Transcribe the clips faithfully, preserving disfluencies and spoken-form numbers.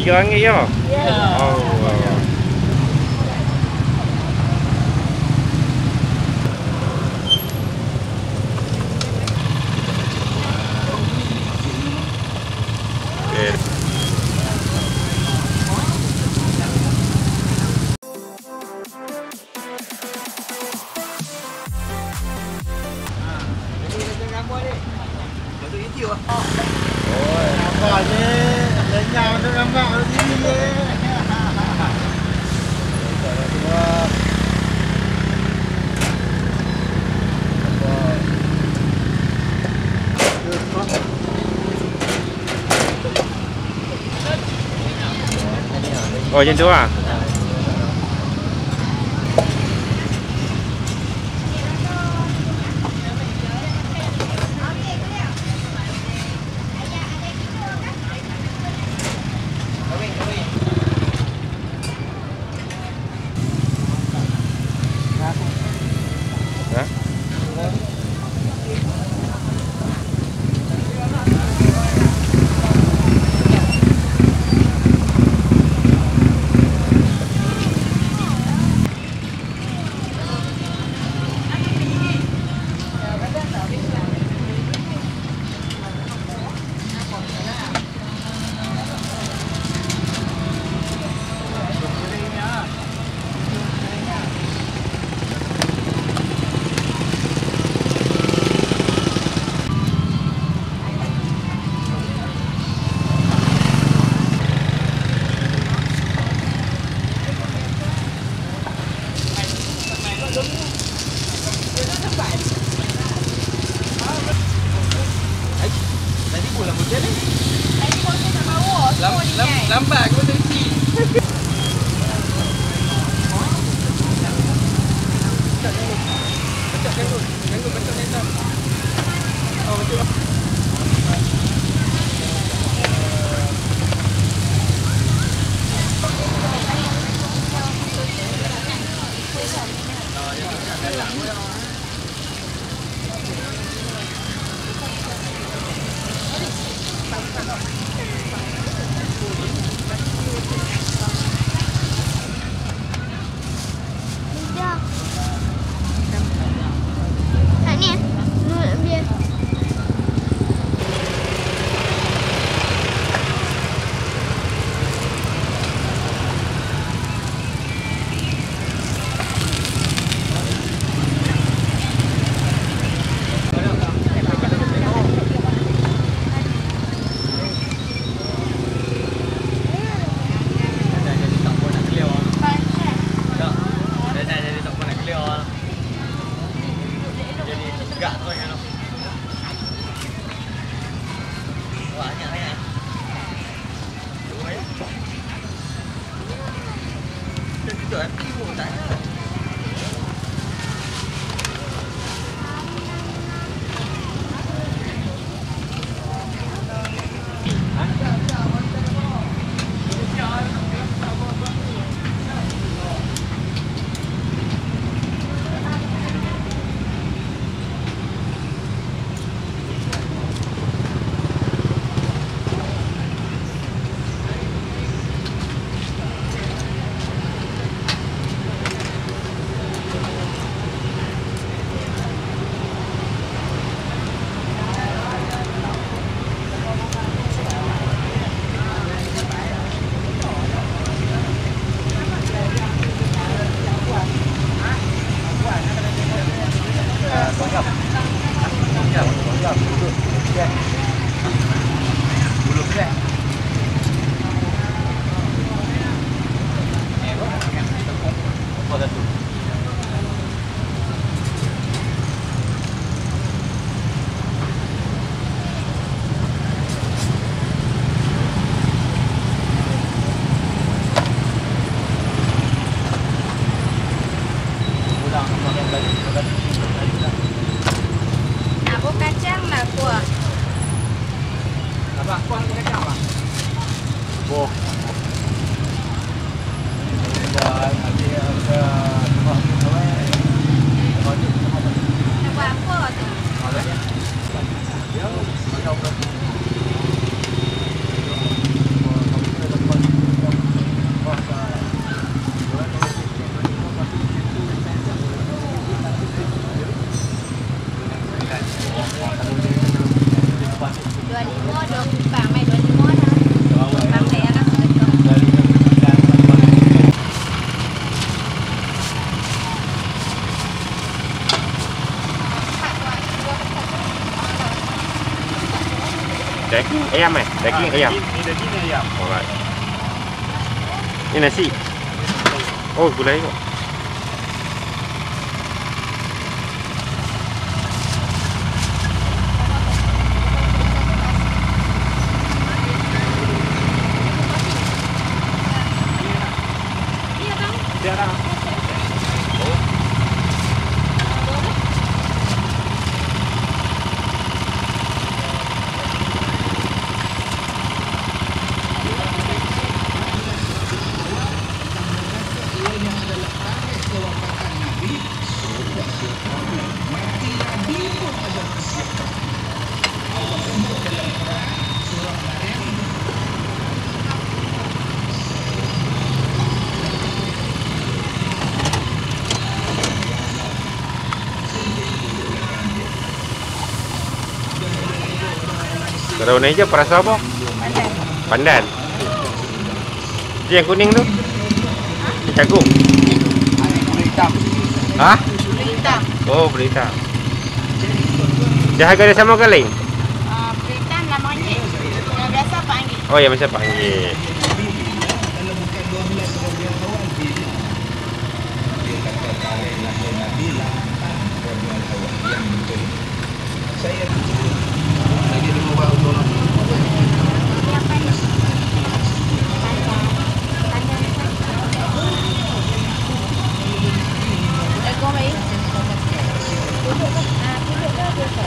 Tiga ringgit ya? Ya. Oh, wow. Oh, nampak je. Lenyap tu nampak kat sini je. Oh, macam tu lah. Lambat kau tadi. Betul ganggu. Ganggu betul neta. Oh betul. Abu kacang lah kuah. Apa kuah kacang apa? Boh. Buat ada ada buah apa? Nak buat apa tu? Ada ya. Dia macam apa? daging ayam eh? Daging ayam. Ini daging ayam. Alright. Ini nasi. Oh, gulai kok. Dia dah. Daun hijau perasa apa? Pandan. Pandan. Itu yang kuning tu? Jagung. Hitam. Hah? Bulu hitam. Oh, beli hitam. Dia harga dia sama ke lain? Uh, bulu hitam enam ringgit. Yang biasa empat ringgit. Oh, yang macam panggil. Jagung baik. Duduk ke? Ah, duduk ke biasa?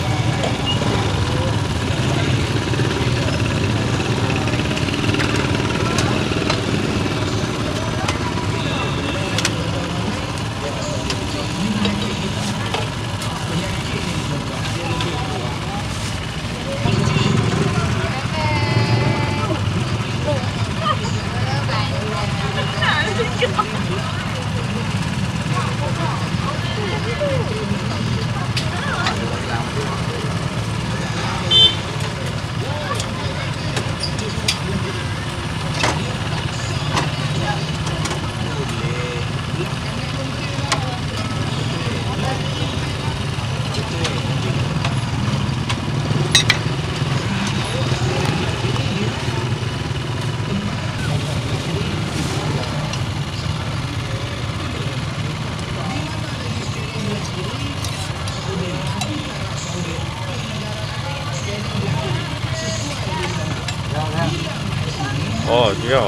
Oh, dia.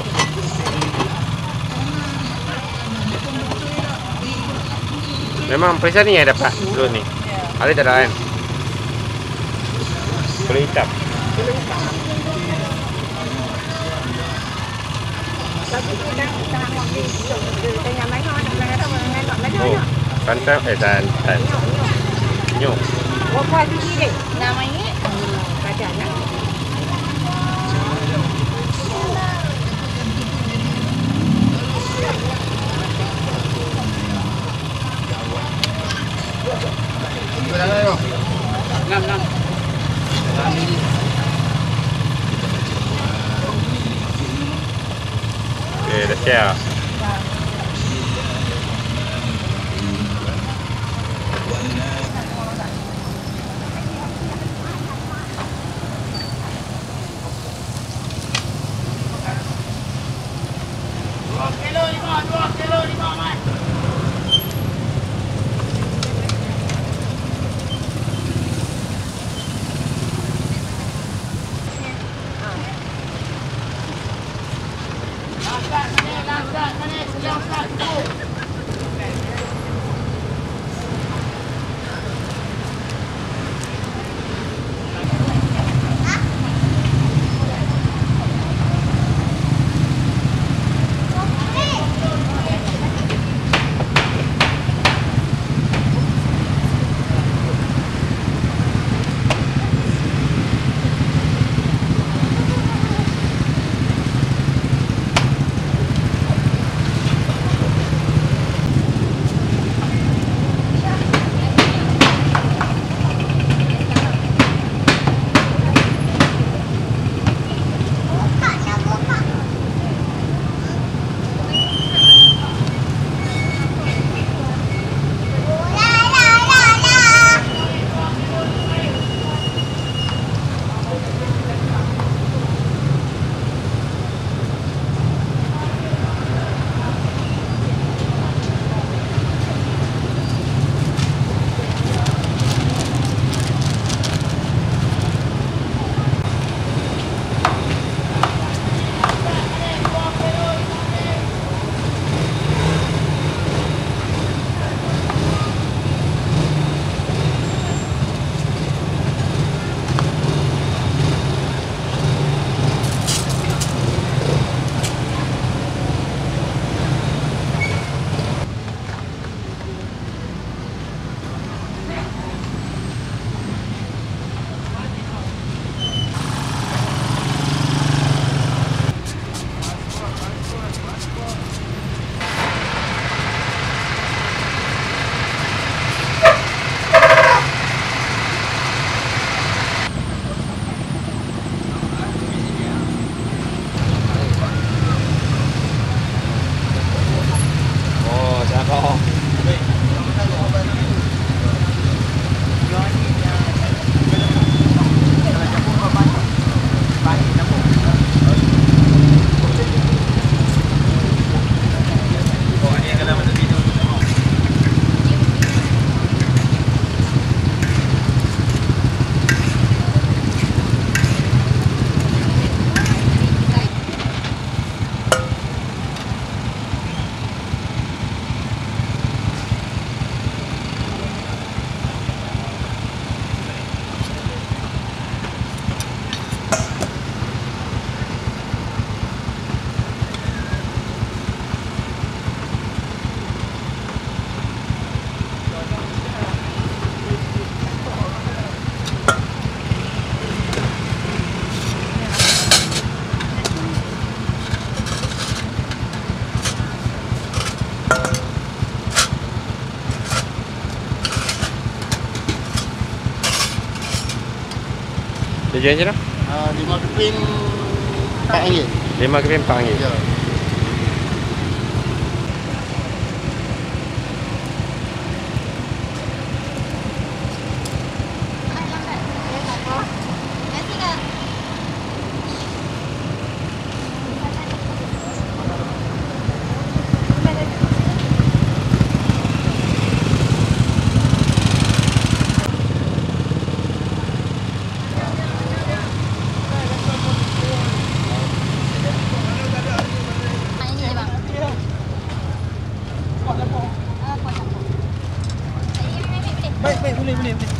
Memang perisa ni yang dapat dulu ni. Ada tak ada kan? Kulit hitam. Oh, santan eh santan. Nyok. enam ringgit. Enam, enam. Okay, dah siap. Kilo lima, dua kilo lima, Mat. Langkat, mana, langkat, mana, langkat, tu. jual je dah? Uh, lima keping empat ringgit. lima keping empat ringgit. Ya. Baik, baik, boleh, boleh, boleh.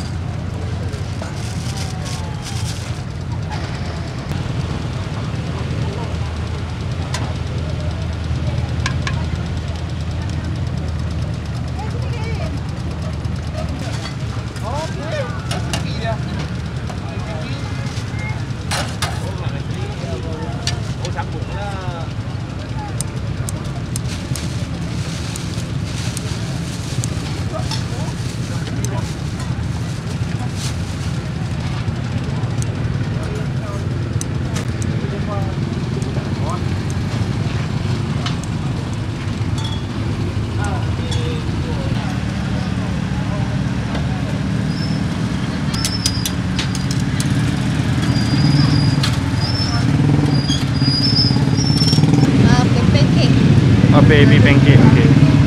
Oh, baby pancake. Okey.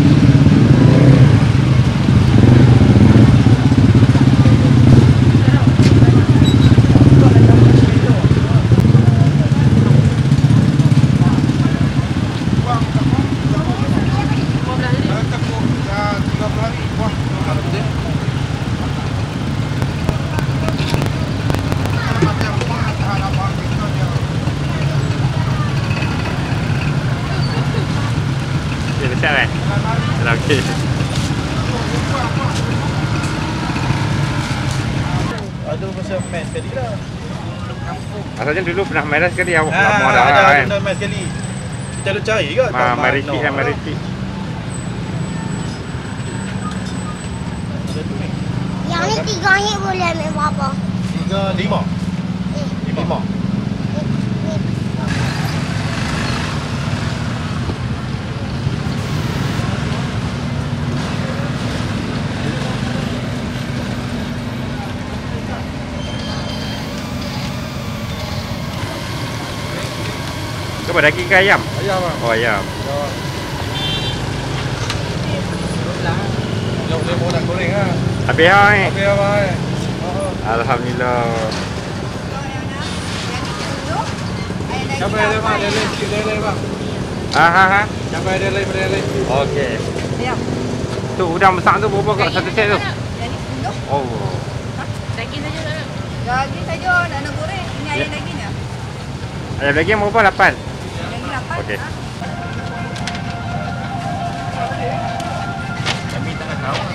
Dia besar kan? Dah okey. Ada pasal main sekali lah. Asalnya dulu pernah main sekali awak Ah, lama dah ada kan. ada main sekali. Kita lu cari ke? Ma mariti kan mariti. Yang ni tiga ringgit boleh ambil berapa? Tiga, lima. Eh, Lima. ni, ni. Kau apa daging ke ayam? Ayam bang. Oh, ayam. Jom dia mau nak goreng ah. Habis dah ni. Okey abang. Alhamdulillah. Siapa yang bang? Dia lain sikit dia lain bang. Ah ha ha. Siapa yang dia lain dia lain. Okey. Ayam. Tu udang besar tu berapa kat satu set tu? Jadi sepuluh. Oh. Daging saja tak nak? Daging saja nak nak goreng. Ini ayam dagingnya. Ayam daging berapa? lapan. Daging lapan. Okey. Kami tak nak tahu.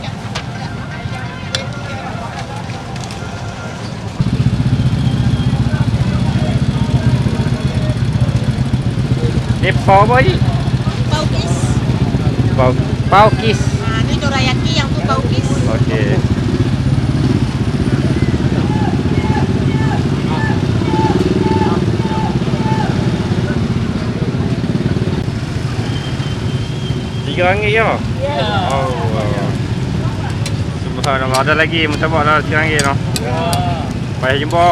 Ni pau apa ni? Paukis. Pau pau kis. Ah, ni dorayaki, yang tu paukis. Okey. Tiga ringgit ya? Ya. Oh, wow. Subhanallah. Ada lagi mutabak dah tiga ringgit noh. Ya. Payah jumpa.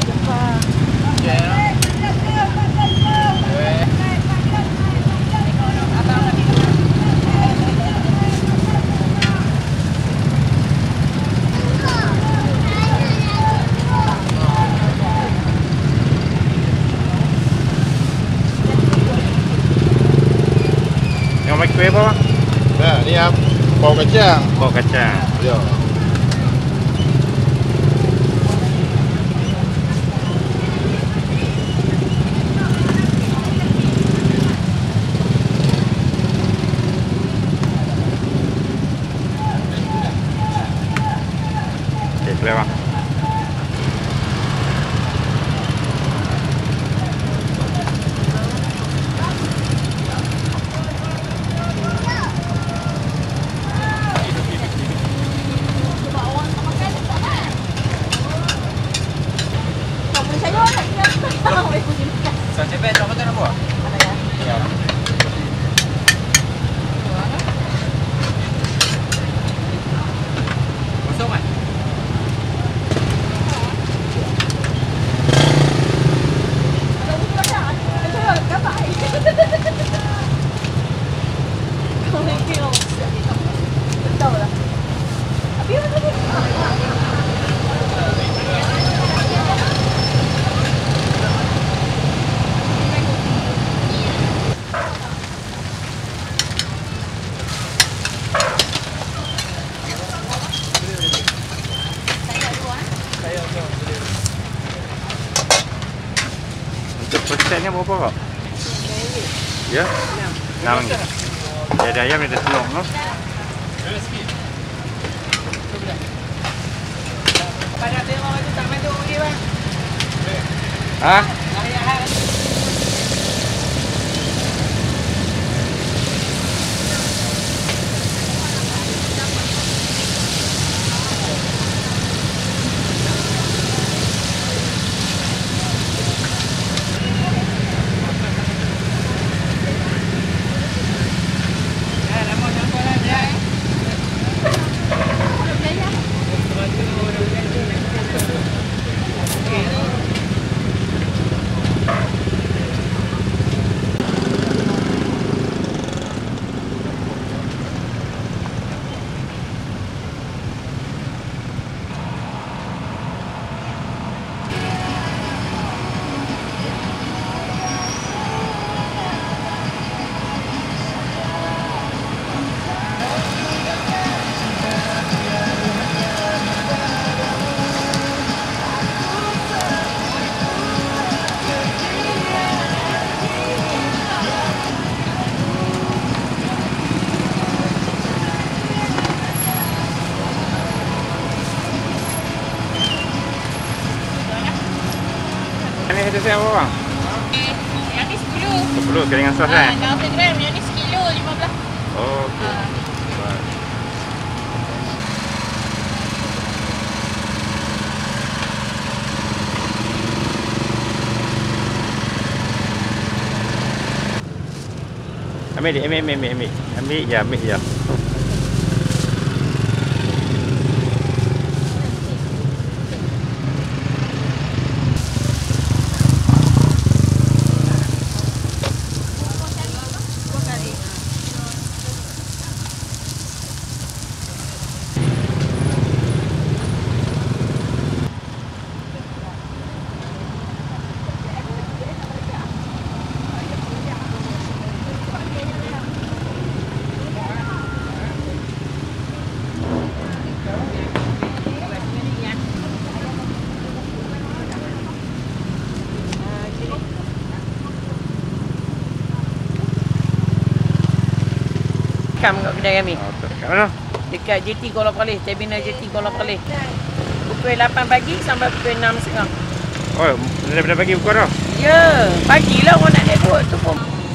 Yang main kuih apa? Nah, ni yang bau kacang. Bau kacang. Ya. Okey, clear bang. Sa cepet, apa tu nak buat? Ya. Kosong kan? Untuk persennya berapa kak? Ya? enam ringgit. Dia ada ayam, dia ada telur no? Pada tengok itu tak main tu dia bang. Hah? Ini ada saya berapa bang? Yang ni sepuluh. sepuluh kali dengan sos Ah, eh? enam ratus gram. Yang ni sekilo lima belas. Oh, okey. Ah. Baik. Ambil dia, ambil, ambil, ambil, ambil. Ambil je, ambil je. Kam kat kedai kami. Oh, kat mana? Dekat J T Kuala Palih, terminal J T Kuala Palih. Pukul lapan pagi sampai pukul enam setengah. Oh, daripada pagi buka dah? Ya, pagilah orang nak naik boat tu pun.